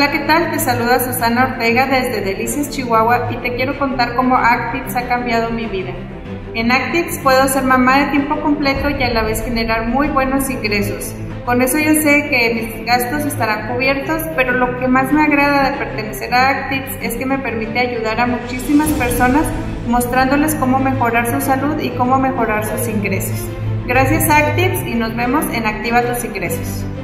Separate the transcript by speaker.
Speaker 1: Hola, ¿qué tal? Te saluda Susana Ortega desde Delicias, Chihuahua, y te quiero contar cómo Actix ha cambiado mi vida. En Actix puedo ser mamá de tiempo completo y a la vez generar muy buenos ingresos. Con eso yo sé que mis gastos estarán cubiertos, pero lo que más me agrada de pertenecer a Actix es que me permite ayudar a muchísimas personas mostrándoles cómo mejorar su salud y cómo mejorar sus ingresos. Gracias a Actix y nos vemos en Activa tus ingresos.